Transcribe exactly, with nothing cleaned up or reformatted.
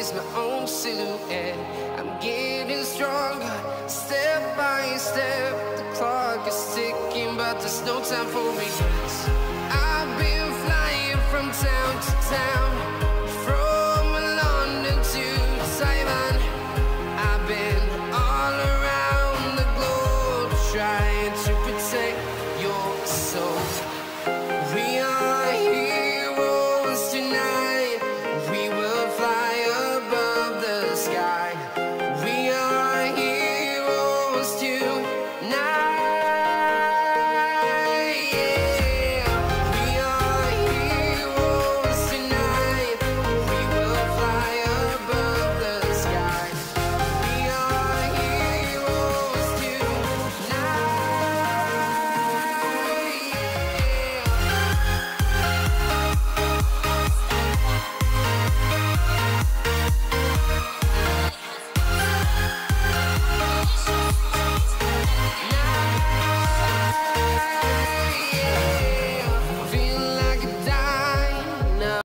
recognize my own silhouette. I'm getting stronger, step by step. The clock is ticking, but there's no time for regrets. I've been flying from town to town,